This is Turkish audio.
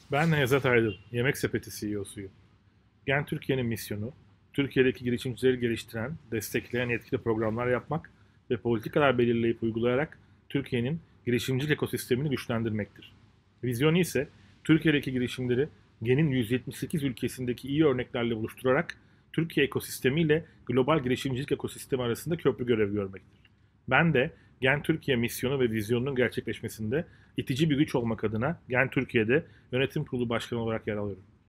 Ben Nevzat Aydın, Yemek Sepeti CEO'suyum. Gen Türkiye'nin misyonu, Türkiye'deki girişimcileri geliştiren, destekleyen etkili programlar yapmak ve politikalar belirleyip uygulayarak Türkiye'nin girişimcilik ekosistemini güçlendirmektir. Vizyonu ise Türkiye'deki girişimleri Gen'in 178 ülkesindeki iyi örneklerle buluşturarak Türkiye ekosistemiyle global girişimcilik ekosistemi arasında köprü görevi görmektir. Ben de Gen Türkiye misyonu ve vizyonunun gerçekleşmesinde itici bir güç olmak adına Gen Türkiye'de yönetim kurulu başkanı olarak yer alıyorum.